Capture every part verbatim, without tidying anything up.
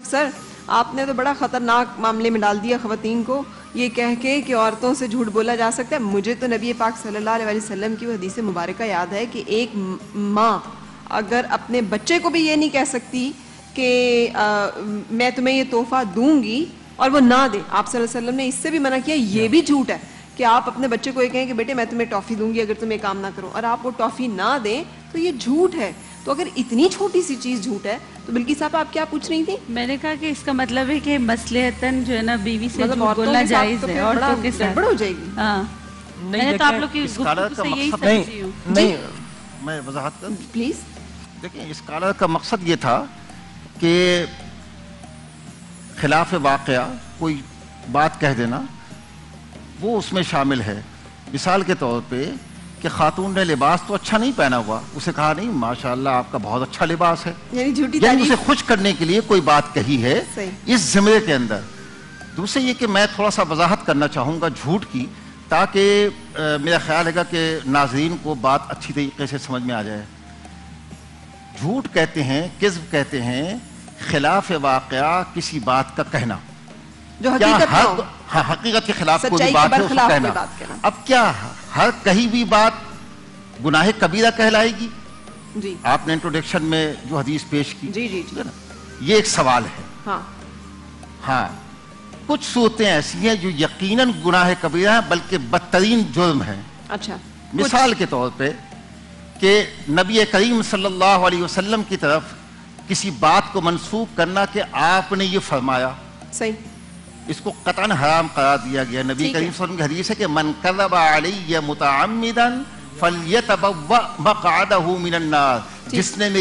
سر آپ نے تو بڑا خطرناک معاملے میں ڈال دیا خواتین کو، یہ کہہ کے کہ عورتوں سے جھوٹ بولا جا سکتا ہے. مجھے تو نبی پاک صلی اللہ علیہ وسلم کی وہ حدیث مبارکہ یاد ہے کہ ایک ماں اگر اپنے بچے کو بھی یہ نہیں کہہ سکتی کہ میں تمہیں یہ تحفہ دوں گی اور وہ نہ دے. آپ صلی اللہ علیہ وسلم نے اس سے بھی منع کیا. یہ بھی جھوٹ ہے کہ آپ اپنے بچے کو یہ کہیں کہ بیٹے میں تمہیں ٹافی دوں گی اگر تم یہ کام نہ کرو، اور آپ وہ ٹافی نہ دیں تو یہ جھوٹ ہے. تو اگر اتنی چھوٹی سی چیز جھوٹ ہے تو بلکہ صاحب آپ کیا پوچھ رہی تھی؟ میں نے کہا کہ اس کا مطلب ہے کہ مصلحتاً جو ہے نا بیوی سے جھوٹ بولنا جائز ہے، عورتوں کے ساتھ گڑبڑ ہو جائے گی. ہاں میں نے تو آپ لوگ کی گفتگو سے یہی سمجھی ہوں. نہیں میں وضاحت کروں پلیز. دیکھیں اس اسکالر کا مقصد یہ تھا کہ خلاف واقعہ کوئی بات کہہ دینا وہ اس میں شامل ہے. مثال کے طور پہ کہ خاتون نے لباس تو اچھا نہیں پہنا ہوا، اسے کہا نہیں ماشاءاللہ آپ کا بہت اچھا لباس ہے، یعنی جھوٹی یعنی اسے خوش کرنے کے لیے کوئی بات کہی ہے اس زمرے کے اندر. دوسرے یہ کہ میں تھوڑا سا وضاحت کرنا چاہوں گا جھوٹ کی، تاکہ میرا خیال ہے گا کہ ناظرین کو بات اچھی طریقے سے سمجھ میں آ جائے. جھوٹ کہتے ہیں، کذب کہتے ہیں خلاف واقعہ کسی بات کا کہنا، جو حقیقت ہر ہاں حقیقت کے خلاف کوئی بات ہے اس کو کہنا. اب کیا ہر کہیں بھی بات گناہ کبیرہ کہلائے گی؟ جی آپ نے انٹروڈکشن میں جو حدیث پیش کی جی جی جی یہ ایک سوال ہے. ہاں ہاں کچھ صورتیں ایسی ہیں جو یقیناً گناہ کبیرہ ہیں بلکہ بدترین جرم ہیں. اچھا مثال کے طور پہ کہ نبی کریم صلی اللہ علیہ وسلم کی طرف کسی بات کو منسوخ کرنا کہ آپ نے یہ فرمایا، صحیح، اس کو قطعاً حرام قرار دیا گیا. نبی کریم صلی اللہ علیہ وسلم کی حدیث ہے کہ من کذب علی متعمدا فلیتبوأ مقعدہ من النار، جس نے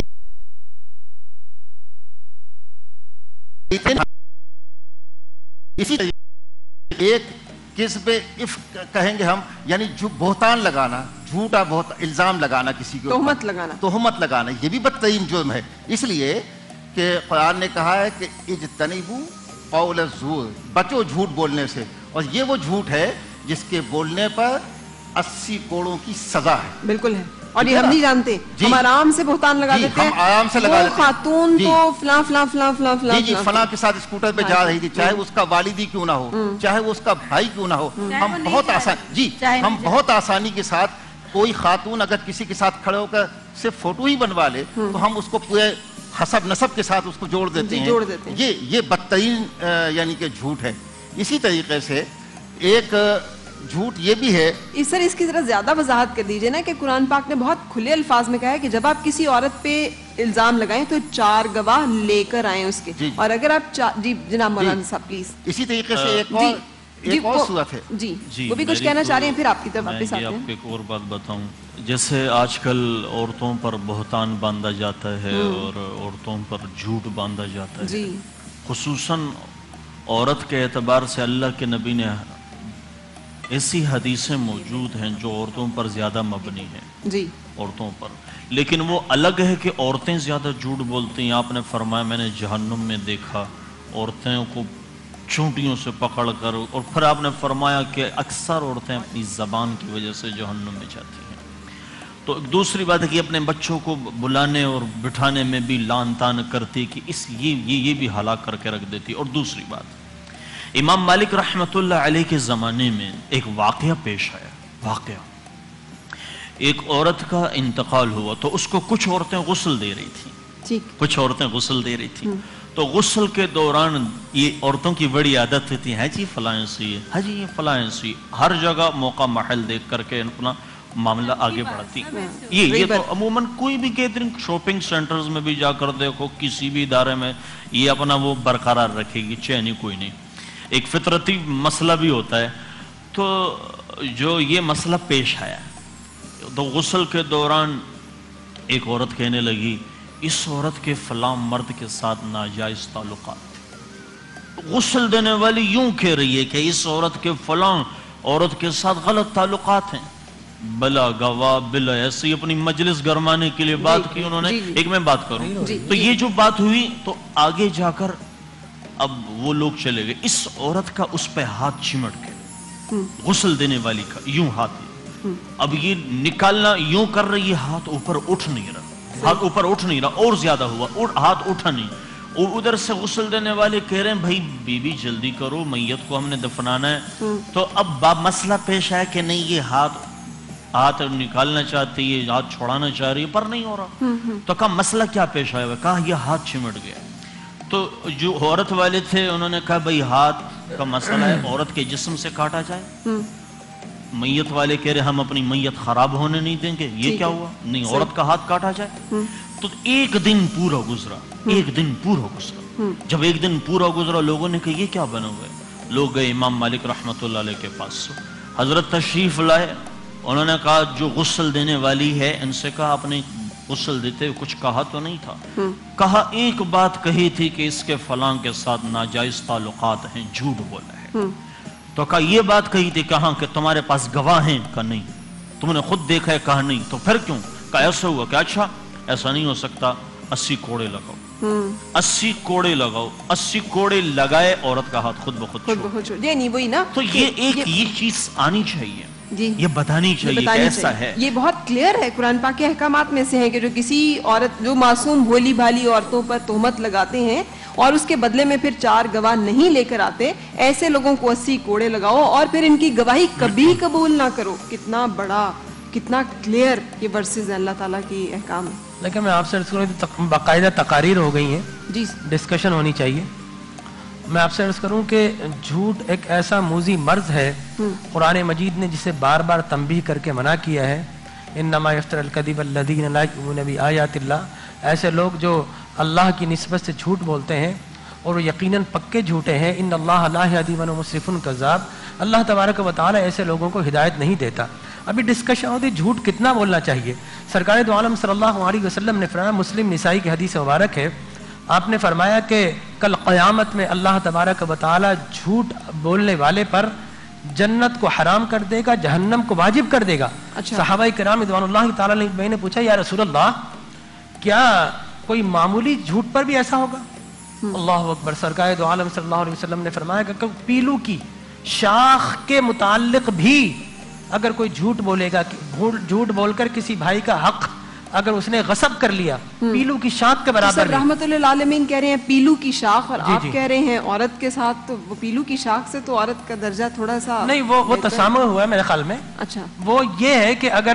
اسی طریقے ایک کذب افک کہیں گے ہم، یعنی جو بہتان لگانا، جھوٹا بہت الزام لگانا، کسی کو تہمت لگانا تہمت لگانا یہ بھی بدترین جرم ہے. اس لیے کہ قرآن نے کہا ہے کہ اجتنبوا قول الزور، بچو جھوٹ بولنے سے. اور یہ وہ جھوٹ ہے جس کے بولنے پر اسی کوڑوں کی سزا ہے. بالکل ہے. اور یہ ہم نہیں جانتے، ہم آرام سے بہتان لگا دیتے ہیں. ہم آرام سے لگا دیتے ہیں خاتون تو فلاں فلاں فلاں فلاں فلاں جی جی فلاں کے ساتھ اسکوٹر پہ جا رہی تھی، چاہے اس کا والدی کیوں نہ ہو، چاہے وہ اس کا بھائی کیوں نہ ہو. ہم بہت آسان جی ہم بہت آسانی کے ساتھ کوئی خاتون اگر کسی کے ساتھ کھڑے ہو کر صرف فوٹو ہی بنوا لے تو ہم اس کو پورے حسب نسب کے ساتھ اس کو جوڑ دیتے ہیں. یہ یہ بدترین یعنی کہ جھوٹ ہے. اسی طریقے سے ایک جھوٹ یہ بھی ہے. سر اس کی ذرا زیادہ وضاحت کر دیجئے نا کہ قرآن پاک نے بہت کھلے الفاظ میں کہا ہے کہ جب آپ کسی عورت پہ الزام لگائیں تو چار گواہ لے کر آئیں اس کے. اور اگر آپ جی جناب مولانا صاحب پلیز. اسی طریقے سے ایک اور ایک اور صورت ہے جی وہ بھی کچھ کہنا چاہ رہے ہیں، پھر آپ کی طرف واپس آتے ہیں. میں آپ کو ایک اور بات بتاؤں. جیسے آج کل عورتوں پر بہتان باندھا جاتا ہے اور عورتوں پر جھوٹ باندھا جاتا ہے، خصوصاً عورت کے اعتبار سے اللہ کے نبی نے ایسی حدیثیں موجود ہیں جو عورتوں پر زیادہ مبنی ہیں جی عورتوں پر. لیکن وہ الگ ہے کہ عورتیں زیادہ جھوٹ بولتی ہیں. آپ نے فرمایا میں نے جہنم میں دیکھا عورتوں کو چونٹیوں سے پکڑ کر، اور پھر آپ نے فرمایا کہ اکثر عورتیں اپنی زبان کی وجہ سے جہنم میں جاتی ہیں. تو ایک دوسری بات ہے کہ اپنے بچوں کو بلانے اور بٹھانے میں بھی لان تان کرتی کہ اس یہ یہ بھی ہلاک کر کے رکھ دیتی. اور دوسری بات امام مالک رحمۃ اللہ علیہ کے زمانے میں ایک واقعہ پیش آیا. واقعہ ایک عورت کا انتقال ہوا تو اس کو کچھ عورتیں غسل دے رہی تھیں کچھ عورتیں غسل دے رہی تھیں تو غسل کے دوران یہ عورتوں کی بڑی عادت ہوتی ہے جی فلاں سی ہے، ہاں جی یہ فلاں سی، ہر جگہ موقع محل دیکھ کر کے اپنا معاملہ آگے بڑھتی. یہ یہ تو عموماً کوئی بھی کیٹرنگ شاپنگ سینٹرز میں بھی جا کر دیکھو، کسی بھی ادارے میں یہ اپنا وہ برقرار رکھے گی، چینی کوئی نہیں. ایک فطرتی مسئلہ بھی ہوتا ہے. تو جو یہ مسئلہ پیش آیا تو غسل کے دوران ایک عورت کہنے لگی اس عورت کے فلاں مرد کے ساتھ ناجائز تعلقات. غسل دینے والی یوں کہہ رہی ہے کہ اس عورت کے فلاں عورت کے ساتھ غلط تعلقات ہیں. بلا گواہ بلا ایسی اپنی مجلس گرمانے کے لیے بات کی انہوں نے. ایک میں بات کروں تو یہ جو بات ہوئی تو آگے جا کر اب وہ لوگ چلے گئے. اس عورت کا اس پہ ہاتھ چمٹ کے غسل دینے والی کا یوں ہاتھ، اب یہ نکالنا یوں کر رہی ہے، ہاتھ اوپر اٹھ نہیں رہا، ہاتھ اوپر اٹھ نہیں رہا، اور زیادہ ہوا، ہاتھ اٹھا نہیں. ادھر سے غسل دینے والے کہہ رہے ہیں بھائی بیوی جلدی کرو میت کو ہم نے دفنانا ہے. تو اب مسئلہ پیش آیا کہ نہیں یہ ہاتھ ہاتھ نکالنا چاہتی ہے, ہاتھ چھوڑانا چاہ رہی ہے پر نہیں ہو رہا. تو کہا مسئلہ کیا پیش آیا ہوا, کہا یہ ہاتھ چمٹ گیا. تو جو عورت والے تھے انہوں نے کہا بھائی ہاتھ کا مسئلہ ہے, عورت کے جسم سے کاٹا جائے. میت والے کہہ رہے ہم اپنی میت خراب ہونے نہیں دیں گے. یہ کیا ہوا, نہیں عورت کا ہاتھ کاٹا جائے. تو ایک دن پورا گزرا, ایک دن پورا گزرا. جب ایک دن پورا گزرا لوگوں نے کہا یہ کیا بنا ہوا ہے. لوگ گئے امام مالک رحمت اللہ علیہ کے پاس, حضرت تشریف لائے. انہوں نے کہا جو غسل دینے والی ہے ان سے کہا آپ نے غسل دیتے ہوئے کچھ کہا تو نہیں تھا. کہا ایک بات کہی تھی کہ اس کے فلاں کے ساتھ ناجائز تعلقات ہیں, جھوٹ بولا ہے. تو کہا یہ بات کہی تھی, کہاں کہ تمہارے پاس گواہ ہیں, کہا نہیں. تم نے خود دیکھا ہے, کہا نہیں. تو پھر کیوں, کہا ایسا ہوا. کہ اچھا ایسا نہیں ہو سکتا, اسی کوڑے لگاؤ, اسی کوڑے لگاؤ. اسی کوڑے لگائے, عورت کا ہاتھ خود بخود چھوڑ. نہیں وہی نا, تو یہ ایک یہ چیز آنی چاہیے, یہ بتانی چاہیے کہ ایسا ہے. یہ بہت کلیئر ہے, قرآن پاک کے احکامات میں سے ہیں کہ جو کسی عورت, جو معصوم بھولی بھالی عورتوں پر تہمت لگاتے ہیں اور اس کے بدلے میں پھر چار گواہ نہیں لے کر آتے, ایسے لوگوں کو اسی کوڑے لگاؤ اور پھر ان کی گواہی کبھی قبول نہ کرو. کتنا بڑا, کتنا کلیئر یہ ورسز ہیں اللہ تعالیٰ کی احکام ہے. لیکن میں آپ سے عرض کروں باقاعدہ تقاریر ہو گئی ہیں جی, ڈسکشن ہونی چاہیے. میں آپ سے عرض کروں کہ جھوٹ ایک ایسا موذی مرض ہے, قرآن مجید نے جسے بار بار تنبیہ کر کے منع کیا ہے. انما یفتر الکذب الذین لا یؤمنون بآیات اللہ, ایسے لوگ جو اللہ کی نسبت سے جھوٹ بولتے ہیں اور وہ یقیناً پکے جھوٹے ہیں. ان اللہ لا یہدی من هو مسرف کذاب, اللہ تبارک و تعالی ایسے لوگوں کو ہدایت نہیں دیتا. ابھی ڈسکشن ہوتی جھوٹ کتنا بولنا چاہیے. سرکار دو عالم صلی اللہ علیہ وسلم نے فرمایا, مسلم نسائی کی حدیث مبارک ہے, آپ نے فرمایا کہ کل قیامت میں اللہ تبارک و تعالی جھوٹ بولنے والے پر جنت کو حرام کر دے گا, جہنم کو واجب کر دے گا. اچھا. صحابہ کرام رضوان اللہ تعالی علیہ نے پوچھا یا رسول اللہ کیا کوئی معمولی جھوٹ پر بھی ایسا ہوگا؟ اللہ اکبر. سرکار دو عالم صلی اللہ علیہ وسلم نے فرمایا کہ پیلو کی شاخ کے متعلق بھی اگر کوئی جھوٹ بولے گا, جھوٹ بول کر کسی بھائی کا حق اگر اس نے غصب کر لیا, پیلو کی شاخ کے برابر. رحمت اللہ عالمین کہہ رہے ہیں پیلو کی شاخ, اور آپ کہہ رہے ہیں عورت کے ساتھ, تو وہ پیلو کی شاخ سے تو عورت کا درجہ تھوڑا سا نہیں, وہ وہ تسامح ہوا ہے میرے خیال میں. اچھا, وہ یہ ہے کہ اگر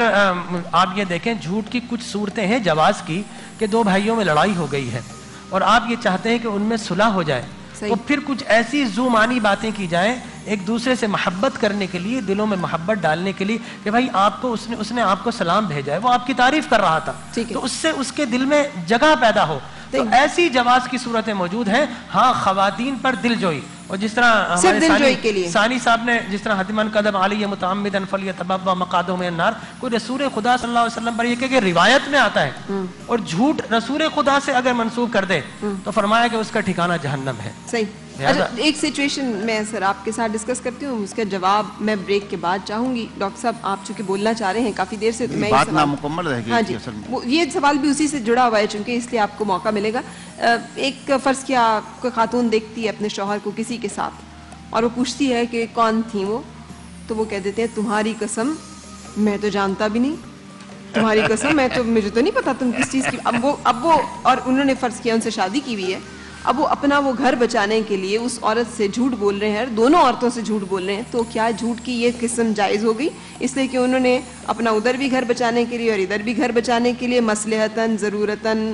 آپ یہ دیکھیں جھوٹ کی کچھ صورتیں ہیں جواز کی, کہ دو بھائیوں میں لڑائی ہو گئی ہے اور آپ یہ چاہتے ہیں کہ ان میں صلح ہو جائے, تو پھر کچھ ایسی زومانی باتیں کی جائیں ایک دوسرے سے محبت کرنے کے لیے, دلوں میں محبت ڈالنے کے لیے, کہ بھائی آپ کو اس نے اس نے آپ کو سلام بھیجا ہے, وہ آپ کی تعریف کر رہا تھا, تو اس سے اس کے دل میں جگہ پیدا ہو. تو ایسی جواز کی صورتیں موجود ہیں. ہاں خواتین پر دل جوئی, اور جس طرح ہمارے ثانی صاحب نے جس طرح حتمن قدم علی متعمدا فلیتبوا مقعدہ من النار, کوئی رسول خدا صلی اللہ علیہ وسلم پر یہ کہ روایت میں آتا ہے اور جھوٹ رسول خدا سے اگر منسوب کر دے تو فرمایا کہ اس کا ٹھکانہ جہنم ہے. صحیح. اچھا, ایک سچویشن میں سر آپ کے ساتھ ڈسکس کرتی ہوں, اس کا جواب میں بریک کے بعد چاہوں گی. ڈاکٹر صاحب آپ چونکہ بولنا چاہ رہے ہیں کافی دیر سے, تو میں بات نامکمل رہ گئی. ہاں جی, یہ سوال بھی اسی سے جڑا ہوا ہے چونکہ اس لیے آپ کو موقع ملے گا. ایک فرض کیا کوئی خاتون دیکھتی ہے اپنے شوہر کو کسی کے ساتھ اور وہ پوچھتی ہے کہ کون تھی وہ, تو وہ کہہ دیتے ہیں تمہاری قسم میں تو جانتا بھی نہیں, تمہاری قسم میں تو مجھے تو نہیں پتا تم کس چیز کی. اب وہ اب وہ اور انہوں نے فرض کیا ان سے شادی کی ہوئی ہے, اب وہ اپنا وہ گھر بچانے کے لیے اس عورت سے جھوٹ بول رہے ہیں, دونوں عورتوں سے جھوٹ بول رہے ہیں, تو کیا جھوٹ کی یہ قسم جائز ہو گئی؟ اس لیے کہ انہوں نے اپنا ادھر بھی گھر بچانے کے لیے اور ادھر بھی گھر بچانے کے لیے مصلحتاً ضرورتاً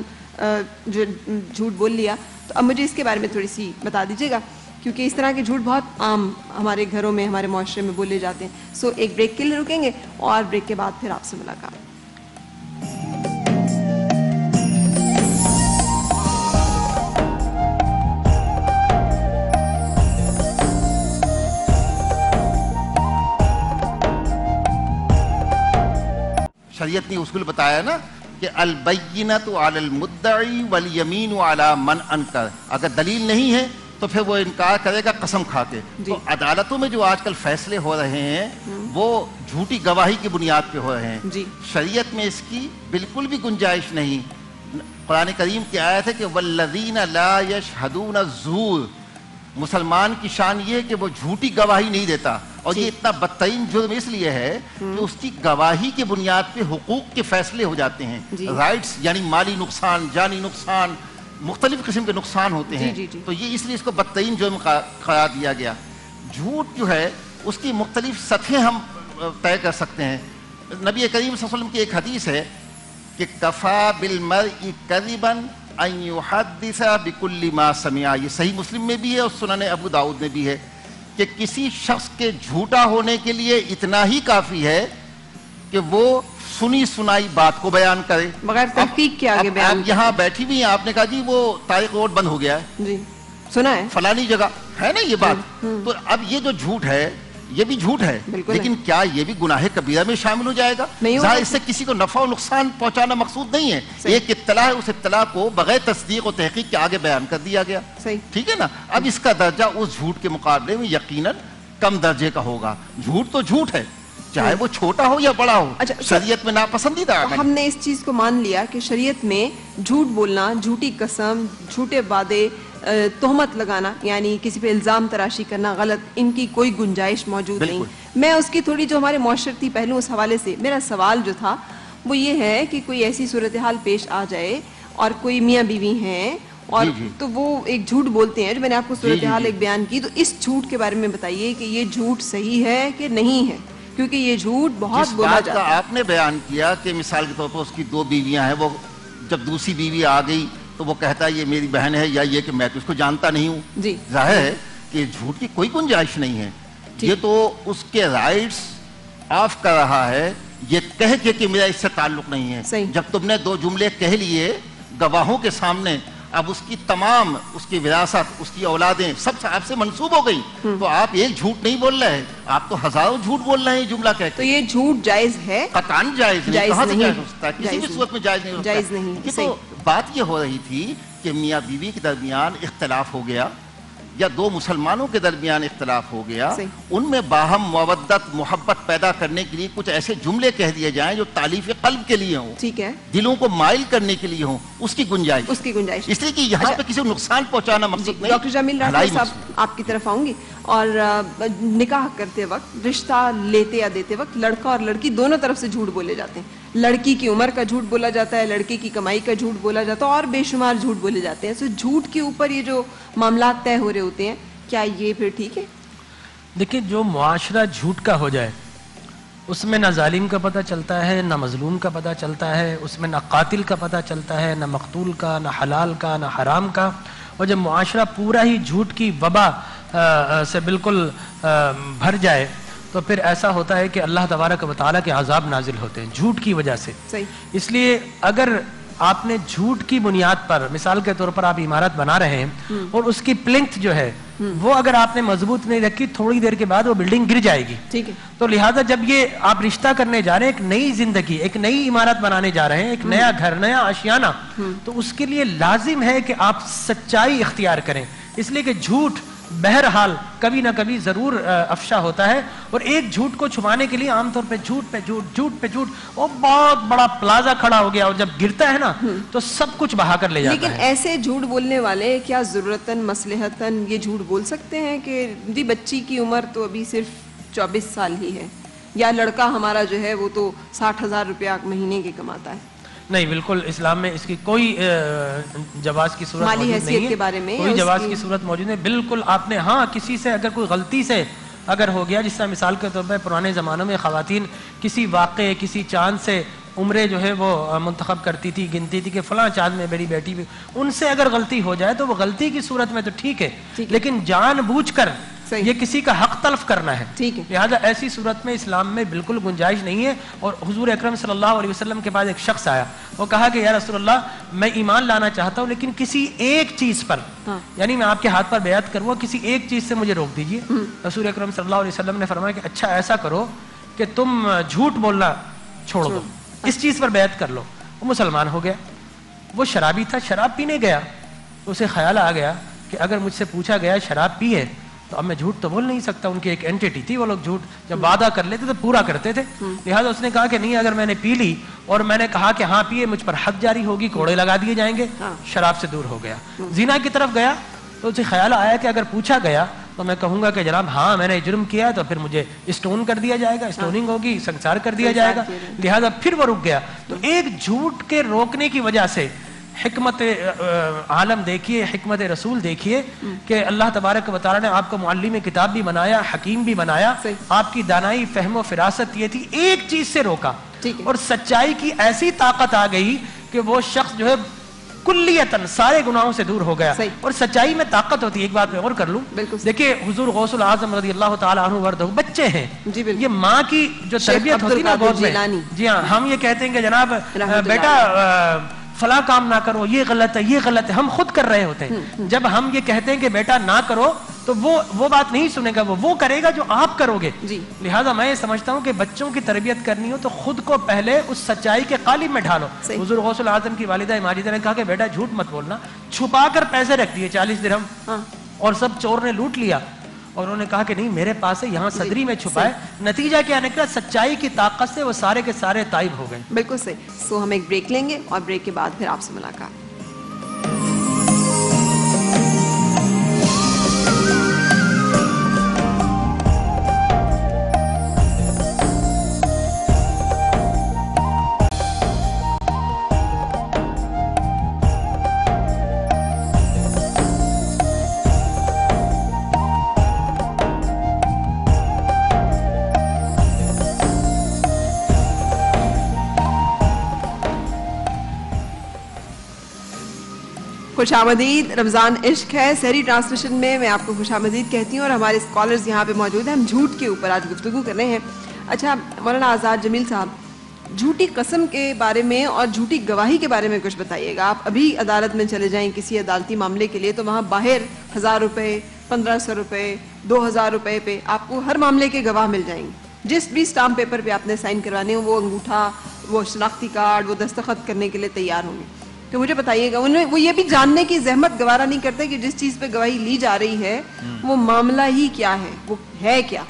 جو جھوٹ بول لیا. تو اب مجھے اس کے بارے میں تھوڑی سی بتا دیجیے گا, کیونکہ اس طرح کے جھوٹ بہت عام ہمارے گھروں میں ہمارے معاشرے میں بولے جاتے ہیں. سو ایک بریک کے لیے رکیں گے اور بریک کے بعد پھر آپ سے ملاقات. شریعت نے اصول بتایا نا کہ البینۃ علی المدعی والیمین علی من انکر, اگر دلیل نہیں ہے تو پھر وہ انکار کرے گا قسم کھا کے. تو عدالتوں میں جو آج کل فیصلے ہو رہے ہیں وہ جھوٹی گواہی کی بنیاد پہ ہو رہے ہیں. شریعت میں اس کی بالکل بھی گنجائش نہیں. قرآن کریم کی آیت ہے کہ والذین لا یشہدون الزور, مسلمان کی شان یہ ہے کہ وہ جھوٹی گواہی نہیں دیتا, اور یہ اتنا بدترین جرم اس لیے ہے کہ اس کی گواہی کے بنیاد پہ حقوق کے فیصلے ہو جاتے ہیں. رائٹس یعنی مالی نقصان, جانی نقصان, مختلف قسم کے نقصان ہوتے ہیں. جی جی تو یہ اس لیے اس کو بدترین جرم قرار دیا گیا. جھوٹ جو ہے اس کی مختلف سطحیں ہم طے کر سکتے ہیں. نبی کریم صلی اللہ علیہ وسلم کی ایک حدیث ہے کہ کفا بالمرء کذبا ان یحدث بکل ما سمع. یہ صحیح مسلم میں بھی ہے اور سنن ابو داؤد میں بھی ہے کہ کسی شخص کے جھوٹا ہونے کے لیے اتنا ہی کافی ہے کہ وہ سنی سنائی بات کو بیان کرے بغیر تحقیق کے آگے بیان. آپ یہاں بیٹھی بھی ہیں, آپ نے کہا جی وہ طارق روڈ بند ہو گیا ہے, جی سنا ہے فلانی جگہ ہے نا یہ بات. تو اب یہ جو جھوٹ ہے یہ بھی جھوٹ ہے, لیکن کیا یہ بھی گناہ کبیرہ میں شامل ہو جائے گا؟ ظاہر اس سے کسی کو نفع و نقصان پہنچانا مقصود نہیں ہے. ایک اطلاع ہے, اس اطلاع کو بغیر تصدیق و تحقیق کے آگے بیان کر دیا گیا, ٹھیک ہے نا. اب اس کا درجہ اس جھوٹ کے مقابلے میں یقیناً کم درجے کا ہوگا. جھوٹ تو جھوٹ ہے, چاہے وہ چھوٹا ہو یا بڑا ہو. شریعت میں ناپسندیدہ ہے. ہم نے اس چیز کو مان لیا کہ شریعت میں جھوٹ بولنا, جھوٹی قسم, جھوٹے وعدے, تہمت لگانا یعنی کسی پہ الزام تراشی کرنا غلط, ان کی کوئی گنجائش موجود نہیں. میں اس کی تھوڑی جو ہمارے معاشرتی پہلو اس حوالے سے میرا سوال جو تھا وہ یہ ہے کہ کوئی ایسی صورتحال پیش آ جائے اور کوئی میاں بیوی ہیں اور تو وہ ایک جھوٹ بولتے ہیں, جو میں نے آپ کو صورتحال ایک بیان کی, تو اس جھوٹ کے بارے میں بتائیے کہ یہ جھوٹ صحیح ہے کہ نہیں ہے, کیونکہ یہ جھوٹ بہت بولا جاتا ہے. آپ نے بیان کیا کہ مثال کے طور پر اس کی دو بیویاں ہیں, وہ جب دوسری بیوی آ گئی تو وہ کہتا ہے یہ میری بہن ہے, یا یہ کہ میں تو اس کو جانتا نہیں ہوں. جی ظاہر ہے کہ جھوٹ کی کوئی گنجائش نہیں ہے. یہ تو اس کے رائٹس آف کر رہا ہے یہ کہہ کے کہ میرا اس سے تعلق نہیں ہے. جب تم نے دو جملے کہہ لیے گواہوں کے سامنے, اب اس کی تمام اس کی وراثت, اس کی اولادیں سب آپ سے منسوب ہو گئی, تو آپ ایک جھوٹ نہیں بول رہے ہیں, آپ تو ہزاروں جھوٹ بول رہے ہیں جملہ کہہ کے. تو یہ جھوٹ جائز ہے؟ قطعاً جائز نہیں. کہاں سے جائز ہو سکتا ہے؟ کسی بھی صورت میں جائز نہیں ہو سکتا. جائز نہیں. تو بات یہ ہو رہی تھی کہ میاں بیوی کے درمیان اختلاف ہو گیا یا دو مسلمانوں کے درمیان اختلاف ہو گیا, ان میں باہم مودت محبت پیدا کرنے کے لیے کچھ ایسے جملے کہہ دیے جائیں جو تالیف قلب کے لیے ہوں, ٹھیک ہے, دلوں کو مائل کرنے کے لیے ہوں, اس کی گنجائش اس کی گنجائش اس لیے کہ یہاں پہ کسی کو نقصان پہنچانا مقصد نہیں. ڈاکٹر جمیل راٹھور صاحب آپ کی طرف آؤں گی. اور نکاح کرتے وقت, رشتہ لیتے یا دیتے وقت لڑکا اور لڑکی دونوں طرف سے جھوٹ بولے جاتے ہیں. لڑکی کی عمر کا جھوٹ بولا جاتا ہے, لڑکے کی کمائی کا جھوٹ بولا جاتا ہے, اور بے شمار جھوٹ بولے جاتے ہیں. سو جھوٹ کے اوپر یہ جو معاملات طے ہو رہے ہوتے ہیں, کیا یہ پھر ٹھیک ہے؟ دیکھیں, جو معاشرہ جھوٹ کا ہو جائے اس میں نہ ظالم کا پتہ چلتا ہے, نہ مظلوم کا پتہ چلتا ہے, اس میں نہ قاتل کا پتہ چلتا ہے, نہ مقتول کا, نہ حلال کا, نہ حرام کا. اور جب معاشرہ پورا ہی جھوٹ کی وبا سے بالکل بھر جائے تو پھر ایسا ہوتا ہے کہ اللہ تبارک و تعالیٰ کے عذاب نازل ہوتے ہیں جھوٹ کی وجہ سے. اس لیے اگر آپ نے جھوٹ کی بنیاد پر, مثال کے طور پر آپ عمارت بنا رہے ہیں اور اس کی پلنتھ جو ہے وہ اگر آپ نے مضبوط نہیں رکھی, تھوڑی دیر کے بعد وہ بلڈنگ گر جائے گی. ٹھیک ہے, تو لہٰذا جب یہ آپ رشتہ کرنے جا رہے ہیں, ایک نئی زندگی, ایک نئی عمارت بنانے جا رہے ہیں, ایک نیا گھر, نیا آشیانہ, تو اس کے لیے لازم ہے کہ آپ سچائی اختیار کریں. اس لیے کہ جھوٹ بہرحال کبھی نہ کبھی ضرور افشا ہوتا ہے, اور ایک جھوٹ کو چھپانے کے لیے عام طور پہ جھوٹ پہ جھوٹ, جھوٹ پہ جھوٹ, اور بہت بڑا پلازا کھڑا ہو گیا, اور جب گرتا ہے نا تو سب کچھ بہا کر لے جاتا ہے. لیکن ایسے جھوٹ بولنے والے کیا ضرورتاً مصلحتاً یہ جھوٹ بول سکتے ہیں کہ جی بچی کی عمر تو ابھی صرف چوبیس سال ہی ہے, یا لڑکا ہمارا جو ہے وہ تو ساٹھ ہزار روپیہ مہینے کے کماتا ہے؟ نہیں, بالکل اسلام میں اس کی کوئی جواز کی صورت مالی حیثیت کے بارے میں کوئی جواز کی صورت موجود نہیں. بالکل آپ نے, ہاں کسی سے اگر کوئی غلطی سے اگر ہو گیا, جس طرح مثال کے طور پر پرانے زمانوں میں خواتین کسی واقعے, کسی چاند سے عمرے جو ہے وہ منتخب کرتی تھی, گنتی تھی کہ فلاں چاند میں میری بیٹی بھی, ان سے اگر غلطی ہو جائے تو وہ غلطی کی صورت میں تو ٹھیک ہے, لیکن جان بوجھ کر یہ کسی کا حق تلف کرنا ہے, لہذا ایسی صورت میں اسلام میں بالکل گنجائش نہیں ہے. اور حضور اکرم صلی اللہ علیہ وسلم کے پاس ایک شخص آیا, وہ کہا کہ یا رسول اللہ میں ایمان لانا چاہتا ہوں لیکن کسی ایک چیز پر, یعنی میں آپ کے ہاتھ پر بیعت کروں, کسی ایک چیز سے مجھے روک دیجئے. رسول اکرم صلی اللہ علیہ وسلم نے فرمایا کہ اچھا ایسا کرو کہ تم جھوٹ بولنا چھوڑ دو, اس چیز پر بیعت کر لو. وہ مسلمان ہو گیا. وہ شرابی تھا, شراب پینے گیا تو اسے خیال آ گیا کہ اگر مجھ سے پوچھا گیا شراب پیے تو اب میں جھوٹ تو بول نہیں سکتا. ان کی ایک اینٹیٹی تھی, وہ لوگ جھوٹ جب وعدہ کر لیتے تو پورا کرتے تھے. لہٰذا اس نے کہا کہ نہیں, اگر میں نے پی لی اور میں نے کہا کہ ہاں پیے, مجھ پر حد جاری ہوگی, کوڑے لگا دیے جائیں گے. شراب سے دور ہو گیا. زنا کی طرف گیا تو اسے خیال آیا کہ اگر پوچھا گیا تو میں کہوں گا کہ جناب ہاں میں نے جرم کیا تو پھر مجھے اسٹون کر دیا جائے گا, اسٹوننگ ہوگی, سنسار کر دیا جائے گا. لہٰذا پھر وہ رک گیا. تو ایک جھوٹ کے روکنے کی وجہ سے حکمت عالم دیکھیے, حکمت رسول دیکھیے کہ اللہ تبارک و تعالیٰ نے آپ کو معلم کتاب بھی بنایا, حکیم بھی بنایا. آپ کی دانائی, فہم و فراست یہ تھی, ایک چیز سے روکا اور سچائی کی ایسی طاقت آ گئی کہ وہ شخص جو ہے کلیتاً سارے گناہوں سے دور ہو گیا. اور سچائی میں طاقت ہوتی ہے. ایک بات میں اور کر لوں, دیکھیے حضور غوث العظم رضی اللہ تعالیٰ عنہ وردہ بچے ہیں, یہ ماں کی جو تربیت ہوتی نا گود میں, جی ہاں, ہم یہ کہتے ہیں کہ جناب بیٹا فلاں کام نہ کرو, یہ غلط ہے, یہ غلط ہے, ہم خود کر رہے ہوتے ہیں. جب ہم یہ کہتے ہیں کہ بیٹا نہ کرو تو وہ وہ بات نہیں سنے گا, وہ وہ کرے گا جو آپ کرو گے. لہٰذا میں یہ سمجھتا ہوں کہ بچوں کی تربیت کرنی ہو تو خود کو پہلے اس سچائی کے قالب میں ڈھالو. حضور غوث العظم کی والدہ ماجدہ نے کہا کہ بیٹا جھوٹ مت بولنا, چھپا کر پیسے رکھ دیے چالیس درہم, اور سب چور نے لوٹ لیا, اور انہوں نے کہا کہ نہیں میرے پاس ہے, یہاں صدری میں چھپائے. نتیجہ کیا نکلا, سچائی کی طاقت سے وہ سارے کے سارے تائب ہو گئے. بالکل صحیح. سو ہم ایک بریک لیں گے اور بریک کے بعد پھر آپ سے ملاقات. خوش آمدید. رمضان عشق ہے سحری ٹرانسمیشن میں, میں آپ کو خوش آمدید کہتی ہوں, اور ہمارے اسکالرز یہاں پہ موجود ہیں. ہم جھوٹ کے اوپر آج گفتگو کر رہے ہیں. اچھا مولانا آزاد جمیل صاحب, جھوٹی قسم کے بارے میں اور جھوٹی گواہی کے بارے میں کچھ بتائیے گا. آپ ابھی عدالت میں چلے جائیں کسی عدالتی معاملے کے لیے, تو وہاں باہر ہزار روپے, پندرہ سو روپے, دو ہزار روپے پہ آپ کو ہر معاملے کے گواہ مل جائیں گے. جس بھی اسٹامپ پیپر پہ آپ نے سائن کروانے ہوں, وہ انگوٹھا, وہ شناختی کارڈ, وہ دستخط کرنے کے لیے تیار ہوں گے. تو مجھے بتائیے گا, انہیں وہ یہ بھی جاننے کی زحمت گوارا نہیں کرتے کہ جس چیز پہ گواہی لی جا رہی ہے وہ معاملہ ہی کیا ہے, وہ ہے کیا؟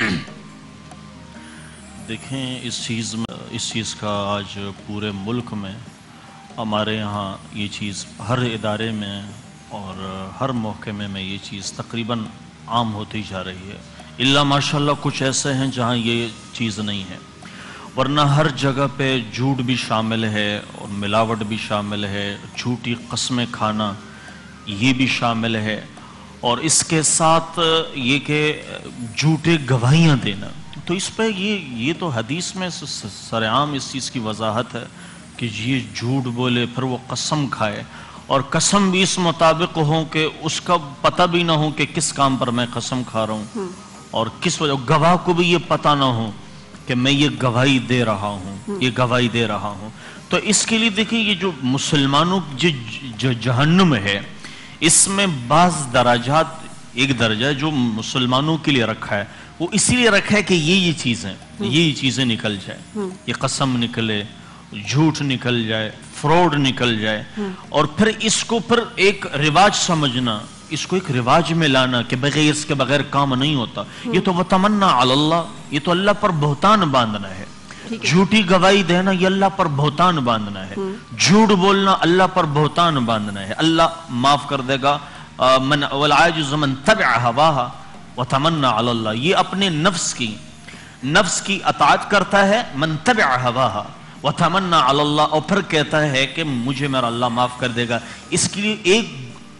دیکھیں اس چیز میں, اس چیز کا آج پورے ملک میں ہمارے یہاں یہ چیز ہر ادارے میں اور ہر محکمے میں یہ چیز تقریباً عام ہوتی جا رہی ہے. اللہ ماشاءاللہ کچھ ایسے ہیں جہاں یہ چیز نہیں ہے, ورنہ ہر جگہ پہ جھوٹ بھی شامل ہے اور ملاوٹ بھی شامل ہے, جھوٹی قسمیں کھانا یہ بھی شامل ہے, اور اس کے ساتھ یہ کہ جھوٹے گواہیاں دینا. تو اس پہ یہ یہ تو حدیث میں سرعام اس چیز کی وضاحت ہے کہ یہ جھوٹ بولے پھر وہ قسم کھائے, اور قسم بھی اس مطابق ہو کہ اس کا پتہ بھی نہ ہو کہ کس کام پر میں قسم کھا رہا ہوں, اور کس وجہ, گواہ کو بھی یہ پتہ نہ ہو کہ میں یہ گواہی دے رہا ہوں, یہ گواہی دے رہا ہوں. تو اس کے لیے دیکھیں یہ جو مسلمانوں جو جہنم ہے, اس میں بعض درجات, ایک درجہ جو مسلمانوں کے لیے رکھا ہے وہ اسی لیے رکھا ہے کہ یہ یہ چیزیں یہ یہ چیزیں نکل جائے, یہ قسم نکلے, جھوٹ نکل جائے, فراڈ نکل جائے, اور پھر اس کو پھر ایک رواج سمجھنا, اس کو ایک رواج میں لانا کہ بغیر اس کے بغیر کام نہیں ہوتا. یہ تو وَتَمَنَّا عَلَى اللَّهِ, یہ تو اللہ پر بہتان باندھنا ہے. جھوٹی گواہی دینا یہ اللہ پر بہتان باندھنا ہے, جھوٹ بولنا اللہ پر بہتان باندھنا ہے. اللہ معاف کر دے گا. من وَالْعَاجِزُ مَنْ تَبِعَ هَوَاهَا وَتَمَنَّا عَلَى اللَّهِ, یہ اپنے نفس کی نفس کی اطاعت کرتا ہے. من تَبِعَ هَوَاهَا وَتَمَنَّا عَلَى اللَّهِ, اور پھر کہتا ہے کہ مجھے میرا اللہ معاف کر دے گا. اس کے لیے ایک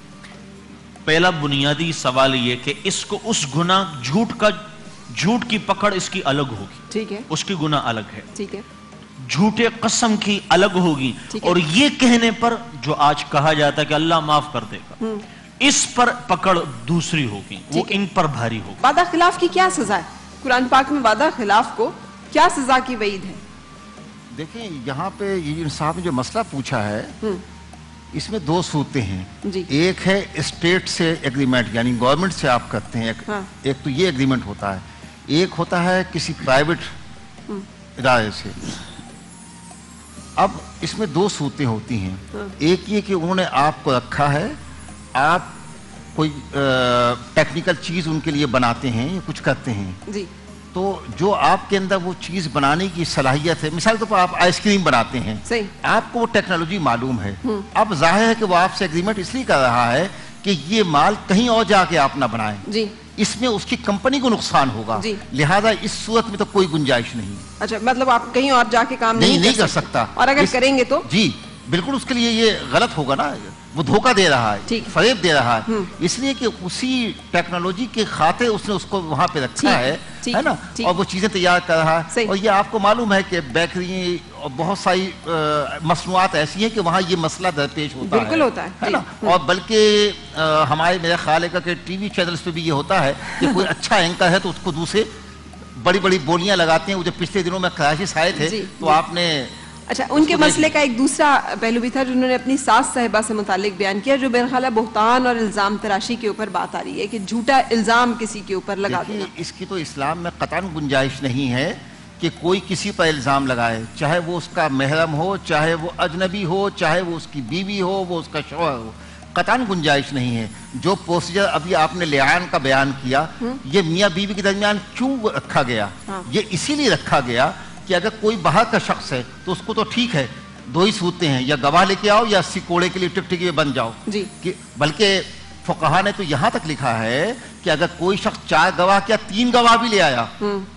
پہلا بنیادی سوال یہ کہ اس کو اس گناہ جھوٹ کا جھوٹ کی پکڑ اس کی الگ ہوگی, ٹھیک ہے, اس کی گناہ الگ ہے, ٹھیک ہے, جھوٹے قسم کی الگ ہوگی, اور یہ کہنے پر جو آج کہا جاتا ہے کہ اللہ معاف کر دے گا, اس پر پکڑ دوسری ہوگی, وہ ان پر بھاری ہوگی. وعدہ خلاف کی کیا سزا ہے قرآن پاک میں؟ وعدہ خلاف کو کیا سزا کی وعید ہے؟ دیکھیں یہاں پہ یہ صاحب نے جو مسئلہ پوچھا ہے اس میں دو صورتیں ہیں. جی. ایک ہے اسٹیٹ سے ایگریمنٹ, یعنی گورنمنٹ سے آپ کرتے ہیں, ایک, ہاں. ایک تو یہ ایگریمنٹ ہوتا ہے, ایک ہوتا ہے کسی پرائیویٹ ادارے سے. اب اس میں دو صورتیں ہوتی ہیں. ہاں. ایک یہ کہ انہوں نے آپ کو رکھا ہے, آپ کوئی ٹیکنیکل چیز ان کے لیے بناتے ہیں یا کچھ کرتے ہیں. جی. تو جو آپ کے اندر وہ چیز بنانے کی صلاحیت ہے, مثال کے طور پر آپ آئس کریم بناتے ہیں, آپ کو وہ ٹیکنالوجی معلوم ہے, اب ظاہر ہے کہ وہ آپ سے ایگریمنٹ اس لیے کر رہا ہے کہ یہ مال کہیں اور جا کے آپ نہ بنائیں, جی. اس میں اس کی کمپنی کو نقصان ہوگا, جی. لہذا اس صورت میں تو کوئی گنجائش نہیں. اچھا, مطلب آپ کہیں اور جا کے کام نہیں نہیں کر سکتا, اور اگر کریں گے تو جی بالکل اس کے لیے یہ غلط ہوگا نا, وہ دھوکہ دے رہا ہے, فریب دے رہا ہے, اس لیے کہ اسی ٹیکنالوجی کے خاطر اس نے اس کو وہاں پہ رکھا ہے ہے نا, اور وہ چیزیں تیار کر رہا ہے. اور یہ آپ کو معلوم ہے کہ بیکری اور بہت ساری مصنوعات ایسی ہیں کہ وہاں یہ مسئلہ درپیش ہوتا ہے, بالکل ہوتا ہے نا. اور بلکہ ہمارے میرا خیال ہے کہ ٹی وی چینلز پہ بھی یہ ہوتا ہے کہ کوئی اچھا اینکر ہے تو اس کو دوسرے بڑی بڑی بولیاں لگاتے ہیں. وہ جو پچھلے دنوں میں کرائسس آئے تھے تو آپ نے اچھا ان کے مسئلے کا ایک دوسرا پہلو بھی تھا جو انہوں نے اپنی ساس صاحبہ سے متعلق بیان کیا, جو میرا خیال ہے بہتان اور الزام تراشی کے اوپر بات آ رہی ہے کہ جھوٹا الزام کسی کے اوپر لگا دینا. اس کی تو اسلام میں قطعاً گنجائش نہیں ہے کہ کوئی کسی پر الزام لگائے, چاہے وہ اس کا محرم ہو, چاہے وہ اجنبی ہو, چاہے وہ اس کی بیوی ہو, وہ اس کا شوہر ہو, قطعاً گنجائش نہیں ہے. جو پروسیجر ابھی آپ نے لعان کا بیان کیا, یہ میاں بیوی کے درمیان کیوں رکھا گیا؟ یہ اسی لیے رکھا گیا کہ اگر کوئی باہر کا شخص ہے تو اس کو تو ٹھیک ہے, دو ہی صورتیں ہیں, یا گواہ لے کے آؤ یا اسی کوڑے کے لیے ٹپٹکی میں بن جاؤ. کہ بلکہ فقہا نے تو یہاں تک لکھا ہے کہ اگر کوئی شخص چار گواہ کیا, تین گواہ بھی لے آیا,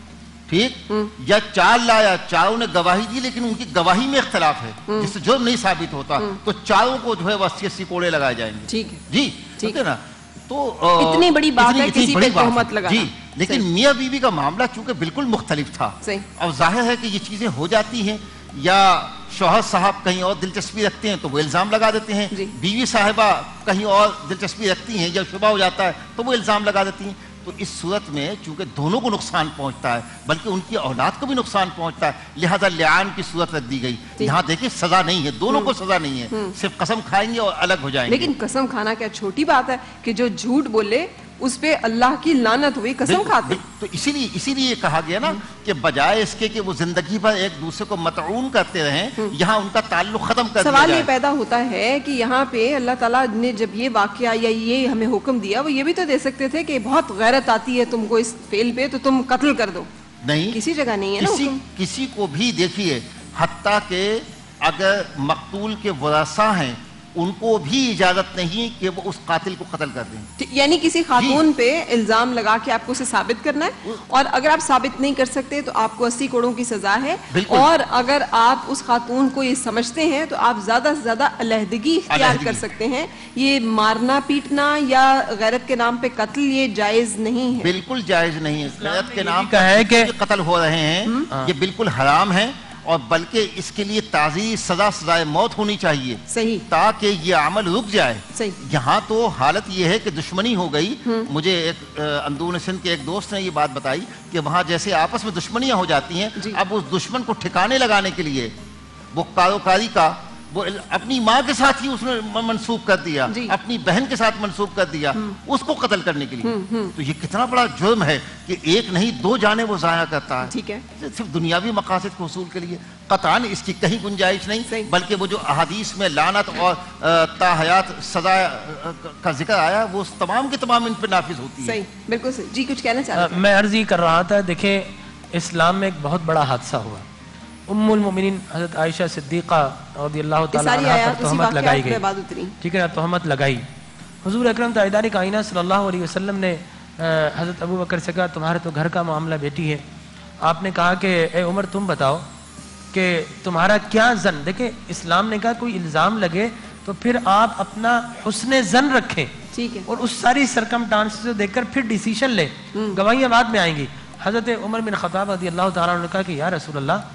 ٹھیک, یا چار لایا, چاروں نے گواہی دی لیکن ان کی گواہی میں اختلاف ہے جس سے جرم نہیں ثابت ہوتا, تو چاروں کو جو ہے وہ اسی اسی کوڑے لگائے جائیں گے. ٹھیک ہے جی, ٹھیک ہے نا. تو اتنی بڑی بات ہے کسی پہ تہمت لگانا. جی, لیکن میاں بیوی کا معاملہ چونکہ بالکل مختلف تھا, اور ظاہر ہے کہ یہ چیزیں ہو جاتی ہیں, یا شوہر صاحب کہیں اور دلچسپی رکھتے ہیں تو وہ الزام لگا دیتے ہیں, بیوی صاحبہ کہیں اور دلچسپی رکھتی ہیں, جب شبہ ہو جاتا ہے تو وہ الزام لگا دیتی ہیں. تو اس صورت میں چونکہ دونوں کو نقصان پہنچتا ہے, بلکہ ان کی اولاد کو بھی نقصان پہنچتا ہے, لہذا لعان کی صورت رکھ دی گئی. یہاں دیکھیں سزا نہیں ہے, دونوں کو سزا نہیں ہے, صرف قسم کھائیں گے اور الگ ہو جائیں گے. لیکن قسم کھانا کیا چھوٹی بات ہے کہ جو جھوٹ بولے اس پہ اللہ کی لعنت ہوئی, قسم کھاتے. تو اسی لیے اسی لیے یہ کہا گیا نا کہ بجائے اس کے کہ وہ زندگی بھر ایک دوسرے کو مطعون کرتے رہیں, یہاں ان کا تعلق ختم کر دیا جائے. سوال یہ پیدا ہوتا ہے کہ یہاں پہ اللہ تعالیٰ نے جب یہ واقعہ یا یہ ہمیں حکم دیا, وہ یہ بھی تو دے سکتے تھے کہ بہت غیرت آتی ہے تم کو اس فعل پہ تو تم قتل کر دو. نہیں, کسی جگہ نہیں ہے نا کسی کسی کو بھی دیکھیے, حتیٰ کہ اگر مقتول کے ورثاء ہیں ان کو بھی اجازت نہیں کہ وہ اس قاتل کو قتل کر دیں. یعنی کسی خاتون پہ الزام لگا کے آپ کو اسے ثابت کرنا ہے, اور اگر آپ ثابت نہیں کر سکتے تو آپ کو اسی کوڑوں کی سزا ہے, اور اگر آپ اس خاتون کو یہ سمجھتے ہیں تو آپ زیادہ سے زیادہ علیحدگی اختیار کر سکتے ہیں. یہ مارنا پیٹنا یا غیرت کے نام پہ قتل یہ جائز نہیں ہے, بالکل جائز نہیں ہے. غیرت کے نام پہ قتل ہو رہے ہیں یہ بالکل حرام ہے, اور بلکہ اس کے لیے تعزیری سزا سزائے موت ہونی چاہیے, صحیح, تاکہ یہ عمل رک جائے. صحیح. یہاں تو حالت یہ ہے کہ دشمنی ہو گئی. مجھے ایک اندرون سندھ کے ایک دوست نے یہ بات بتائی کہ وہاں جیسے آپس میں دشمنیاں ہو جاتی ہیں, اب اس دشمن کو ٹھکانے لگانے کے لیے وہ کاروکاری کا وہ اپنی ماں کے ساتھ ہی اس نے منسوب کر دیا, اپنی بہن کے ساتھ منسوب کر دیا اس کو قتل کرنے کے لیے. تو یہ کتنا بڑا جرم ہے کہ ایک نہیں دو جانیں وہ ضائع کرتا ہے, ٹھیک ہے, صرف دنیاوی مقاصد کے حصول کے لیے. قطعاً اس کی کہیں گنجائش نہیں, بلکہ وہ جو احادیث میں لعنت اور تا حیات سزا کا ذکر آیا وہ تمام کے تمام ان پہ نافذ ہوتی ہے. صحیح, بالکل صحیح. جی کچھ کہنا چاہتے ہیں؟ میں عرض یہ کر رہا تھا, دیکھیں اسلام میں ایک بہت بڑا حادثہ ہوا. ام المومنین حضرت عائشہ صدیقہ رضی اللہ تعالیٰ عنہ پر تہمت لگائی گئی, ٹھیک ہے, تہمت لگائی. حضور اکرم تاجدار کائنہ صلی اللہ علیہ وسلم نے حضرت ابو بکر سے کہا تمہارے تو گھر کا معاملہ بیٹی ہے. آپ نے کہا کہ اے عمر تم بتاؤ کہ تمہارا کیا ظن. دیکھیں اسلام نے کہا کوئی الزام لگے تو پھر آپ اپنا حسن ظن رکھیں, ٹھیک ہے, اور اس ساری سرکمٹانسز کو دیکھ کر پھر ڈیسیشن لیں. گواہیاں بعد میں آئیں گی. حضرت عمر بن خطاب رضی اللہ تعالیٰ عنہ نے کہا کہ یا رسول اللہ,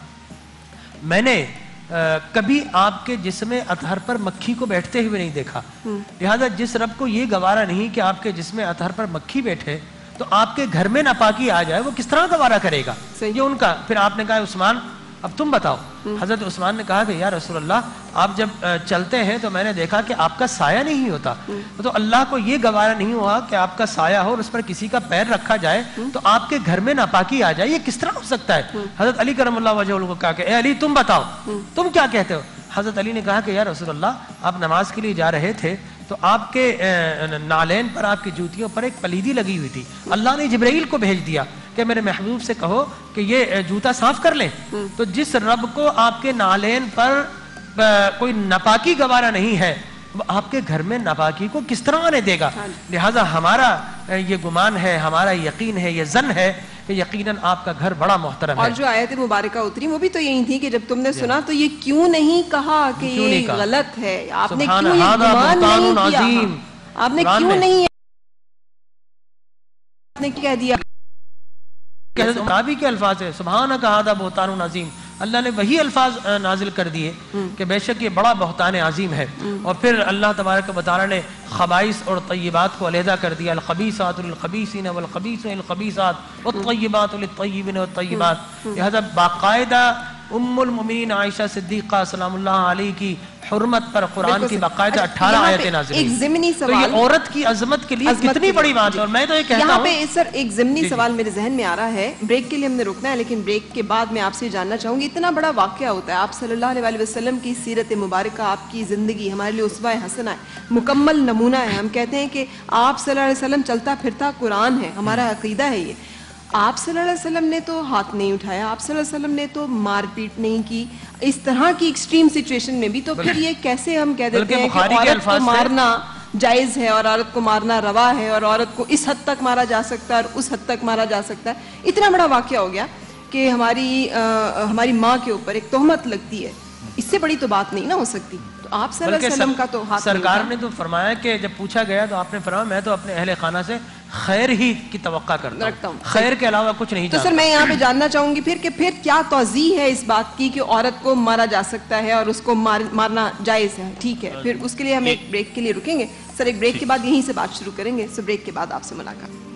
میں نے کبھی آپ کے جسم اطہر پر مکھی کو بیٹھتے ہوئے نہیں دیکھا, لہذا جس رب کو یہ گوارا نہیں کہ آپ کے جسم اطہر پر مکھی بیٹھے تو آپ کے گھر میں ناپاکی آ جائے وہ کس طرح گوارا کرے گا. یہ ان کا. پھر آپ نے کہا عثمان اب تم بتاؤ. حضرت عثمان نے کہا کہ یا رسول اللہ آپ جب چلتے ہیں تو میں نے دیکھا کہ آپ کا سایہ نہیں ہوتا, تو اللہ کو یہ گوارا نہیں ہوا کہ آپ کا سایہ ہو اور اس پر کسی کا پیر رکھا جائے تو آپ کے گھر میں ناپاکی آ جائے, یہ کس طرح ہو سکتا ہے. حضرت علی کرم اللہ وجہ کو کہا کہ اے علی تم بتاؤ تم کیا کہتے ہو. حضرت علی نے کہا کہ یا رسول اللہ آپ نماز کے لیے جا رہے تھے تو آپ کے نالین پر آپ کی جوتیوں پر ایک پلیدی لگی ہوئی تھی, اللہ نے جبرائیل کو بھیج دیا کہ میرے محبوب سے کہو کہ یہ جوتا صاف کر لیں. تو جس رب کو آپ کے نالین پر کوئی ناپاکی گوارا نہیں ہے وہ آپ کے گھر میں ناپاکی کو کس طرح آنے دے گا. لہٰذا ہمارا یہ گمان ہے, ہمارا یقین ہے, یہ ظن ہے کہ یقیناً آپ کا گھر بڑا محترم ہے. اور جو آیت مبارکہ اتری وہ بھی تو یہی تھی کہ جب تم نے سنا تو یہ کیوں نہیں کہا کہ یہ غلط ہے, آپ نے کیوں یہ گمان نہیں کیا, آپ نے کیوں نہیں آپ نے کہہ دیا. نبی کے الفاظ ہے سبحانک ھذا بہتان عظیم, اللہ نے وہی الفاظ نازل کر دیے کہ بے شک یہ بڑا بہتان عظیم ہے. اور پھر اللہ تبارک و تعالی نے خبائث اور طیبات کو علیحدہ کر دیا, الخبیثات للخبیثین والخبیثون للخبیثات والطیبات للطیبین والطیبات. لہذا باقاعدہ ام المؤمنین عائشہ صدیقہ سلام اللہ علیہ کی حرمت پر قرآن کی باقاعدہ اٹھارہ آیتیں نازل ہوئی. ایک ضمنی تو سوال یہ عورت کی عظمت کے لیے کتنی بڑی بات ہے. اور میں تو یہ کہتا یہاں ہوں پہ سر ایک ضمنی سوال میرے ذہن میں آ رہا ہے, بریک کے لیے ہم نے رکنا ہے لیکن بریک کے بعد میں آپ سے جاننا چاہوں گی, اتنا بڑا واقعہ ہوتا ہے, آپ صلی اللہ علیہ وسلم کی سیرت مبارکہ, آپ کی زندگی ہمارے لیے اسوہ حسنہ ہے, مکمل نمونہ ہے. ہم کہتے ہیں کہ آپ صلی اللہ علیہ وسلم چلتا پھرتا قرآن ہے, ہمارا عقیدہ ہے یہ. آپ صلی اللہ علیہ وسلم نے تو ہاتھ نہیں اٹھایا, آپ صلی اللہ علیہ وسلم نے تو مار پیٹ نہیں کی اس طرح کی ایکسٹریم سچویشن میں بھی, تو پھر یہ کیسے ہم کہہ دیتے ہیں کہ عورت کو مارنا جائز ہے اور عورت کو مارنا روا ہے اور عورت کو اس حد تک مارا جا سکتا ہے اور اس حد تک مارا جا سکتا ہے. اتنا بڑا واقعہ ہو گیا کہ ہماری ہماری ماں کے اوپر ایک تہمت لگتی ہے, اس سے بڑی تو بات نہیں نہ ہو سکتی. تو آپ صلی اللہ علیہ وسلم کا تو ہاتھ سرکار نے تو فرمایا کہ جب پوچھا گیا تو آپ نے فرمایا میں تو اپنے اہل خانہ سے خیر ہی کی توقع کرتا ہوں, خیر کے علاوہ کچھ نہیں جانتا. تو سر میں یہاں پہ جاننا چاہوں گی پھر کہ پھر کیا توضیح ہے اس بات کی کہ عورت کو مارا جا سکتا ہے اور اس کو مارنا جائز ہے, ٹھیک ہے, پھر اس کے لیے ہم ایک بریک کے لیے رکیں گے سر, ایک بریک کے بعد یہیں سے بات شروع کریں گے. سو بریک کے بعد آپ سے ملاقات.